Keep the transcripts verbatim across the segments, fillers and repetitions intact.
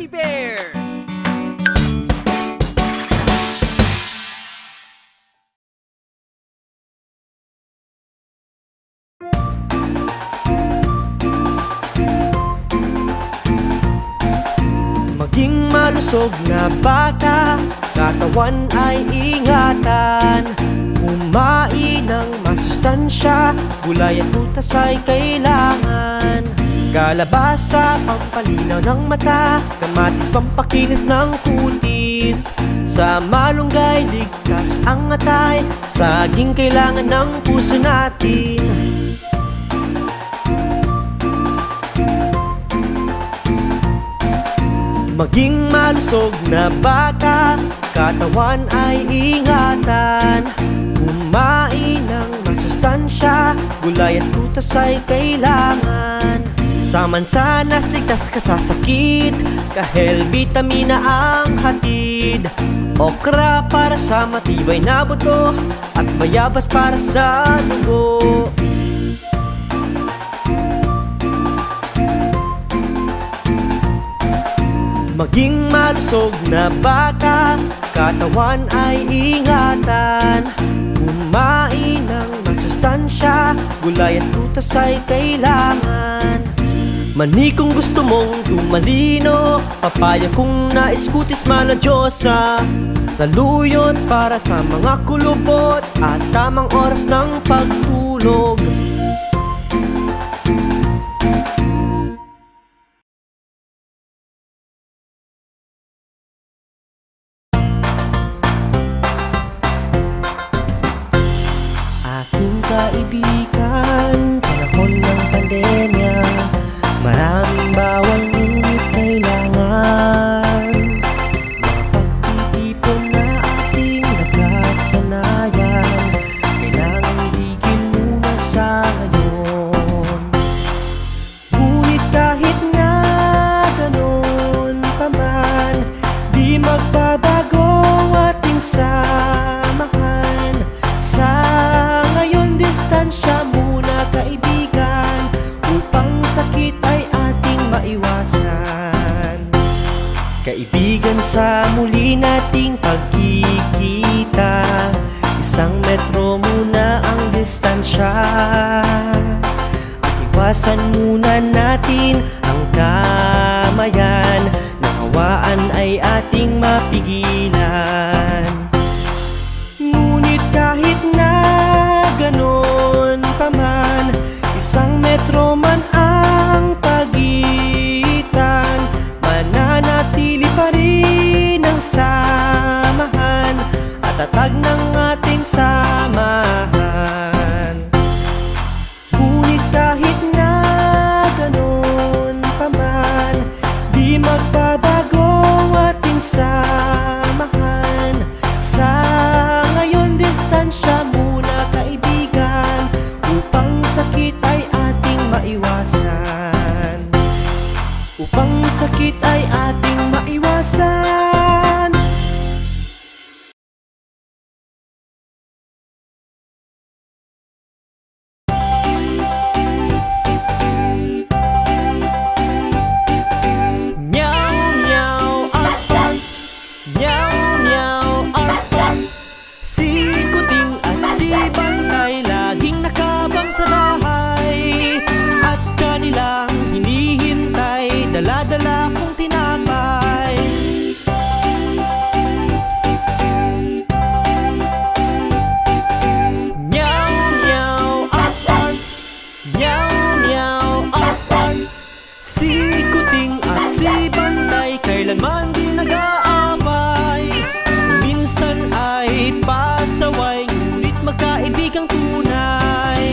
Fuzzy Bear! Maging malusog na bata, katawan ay ingatan. Kumain ng masustansya, gulay at prutas ay kailangan. Kalabasa, pampalinaw ng mata, kamatis, pampakinis ng kutis. Sa malunggay, ligtas ang atay, saging kailangan ng puso natin. Maging malusog na bata, katawan ay ingatan. Kumain ng masustansya, gulay at prutas ay kailangan. Sa mansanas, ligtas ka sa sakit, kahel bitamina ang hatid. Okra para sa matibay na buto, at bayabas para sa dugo. Maging malusog na bata, katawan ay ingatan. Kumain ng masustansya, gulay at prutas ay kailangan. Mani kung gusto mong tumalino, papaya kung nais kutis maladyosa. Saluyot para sa mga kulubot, at tamang oras ng pagtulog. Aking kaibigan, panahon ng pandemya, maraming bawal ngunit kailangan. Mapagtitipon na ating nakasanayan, kailangan itigil muna sa ngayon. Ngunit kahit na ganon pa man, di magbabago ating samahan. Sa ngayon, distansya muna kaibigan, upang sakit ay ating maiwasan. Kaibigan, sa muli nating pagkikita, isang metro muna ang distansya. At iwasan muna natin ang kamayan, nakawaan ay ating mapigilan. Ngunit kahit na ganon pa man, isang metro man ang pagitan, mananatili pa rin ang samahan, at tatag ng ating samahan. Ngunit kahit na ganon pa man, di magbabago ating samahan. Sa ngayon, distansya muna kaibigan, upang sakit ay ating maiwasan. Upang sakit ay ating maiwasan. Meow, meow, arf, arf. Meow, meow, arf, arf. Si Kuting at si Bantay laging nakabang sa bahay, at kanilang hinihintay, dala-dala kong tinapay. Meow, meow, arf, arf. Meow, meow, arf, arf. Si Kuting at si Bantay kailanman di nag-aaway, minsan ay pasaway, ngunit magkaibigang tunay.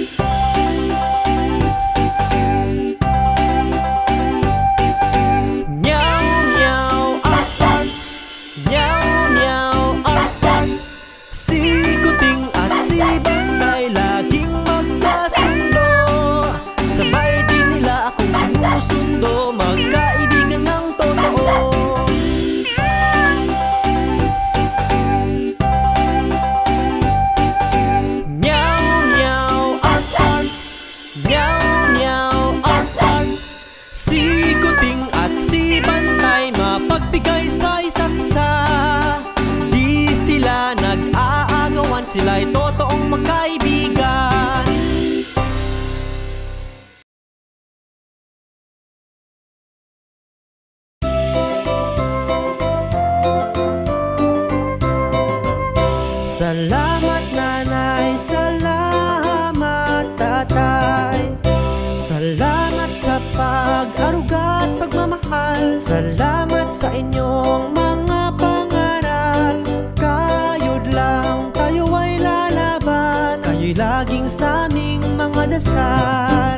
Meow, meow, arf, arf. Meow, meow, arf, arf. Si Kuting at si Bantay laging magkasundo, sabay din nila akong sinusundo, magkaibigan ng totoo. Salamat nanay, salamat tatay. Salamat sa pag-aruga at pagmamahal. Salamat sa inyong mga pangaral. Kayo't lang tayo ay lalaban. Kayo'y laging sa aming mga dasal.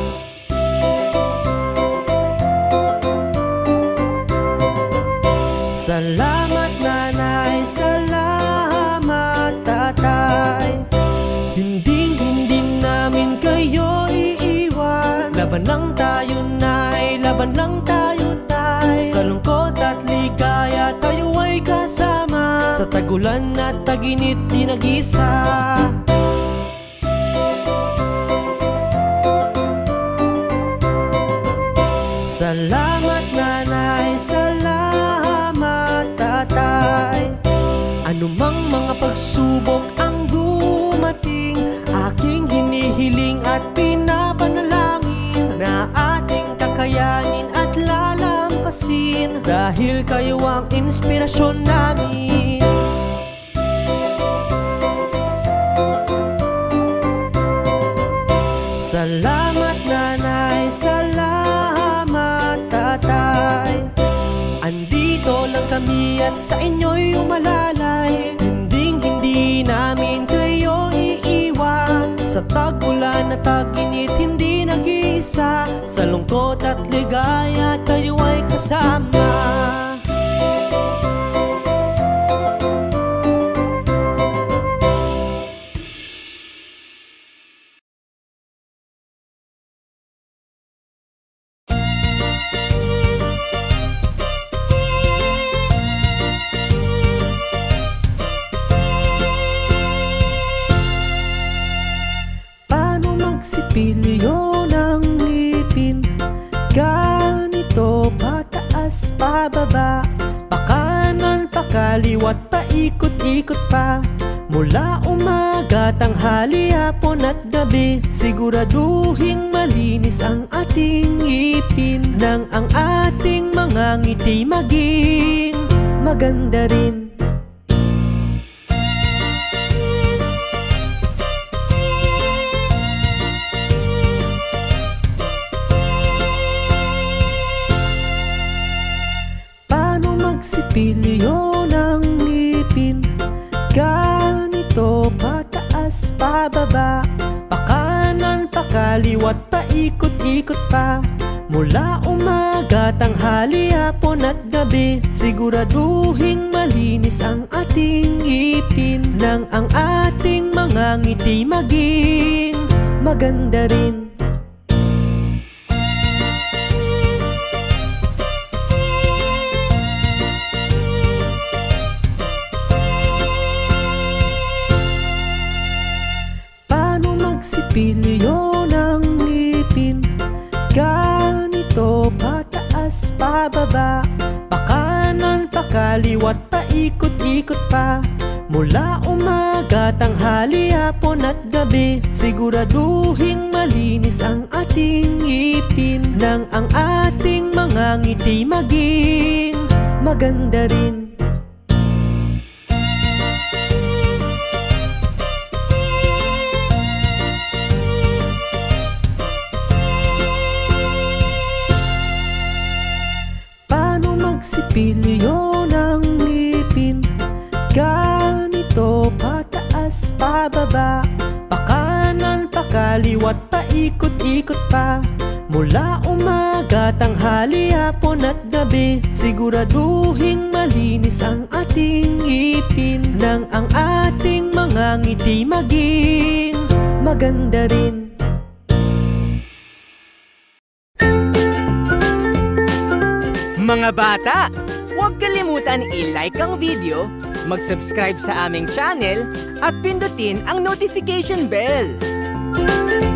Salamat nanay, salamat tatay. Hinding-hindi namin kayo iiwan. Laban lang tayo nay, laban lang tayo tay. Sa lungkot at ligaya tayo ay kasama. Sa tagulan at taginit di nag-isa. Salamat nanay, salamat tatay. Anumang mga pagsubok ang dumating, aking hinihiling at pinapanalangin na ating kakayanin at lalampasin. Dahil kayo ang inspirasyon namin. Salamat nanay, salamat tatay. Andito lang kami at sa inyo'y umalalay. Hinding-hindi namin kayo iiwan. Sa tag-ulan at tag-init hindi nag-iisa. Sa lungkot at ligaya tayo ay kasama. Sipilyo ng ngipin, ganito pataas pababa, pakanan pakaliwat paikot-ikot pa. Mula umaga, tanghali, hapon at gabi, siguraduhing malinis ang ating ngipin. Nang ang ating mga ngiti maging maganda rin. Sipilyo ng ngipin, ganito pataas pababa, pakanan pakaliwat paikot-ikot pa. Mula umaga, tanghali, hapon at gabi, siguraduhing malinis ang ating ngipin. Nang ang ating mga ngiti maging maganda rin. Sipilyo ng ngipin, ganito pataas pababa, pakanan pakaliwat paikot-ikot pa. Mula umaga, tanghali, hapon at gabi, siguraduhing malinis ang ating ngipin. Nang ang ating mga ngiti maging maganda rin. Sipilyo ng ngipin, ganito pataas pababa, pakanan pakaliwat paikot-ikot pa. Mula umaga, tanghali, hapon at gabi, siguraduhing malinis ang ating ngipin. Nang ang ating mga ngiti maging maganda rin. Mga bata, huwag kalimutan i-like ang video, mag-subscribe sa aming channel, at pindutin ang notification bell.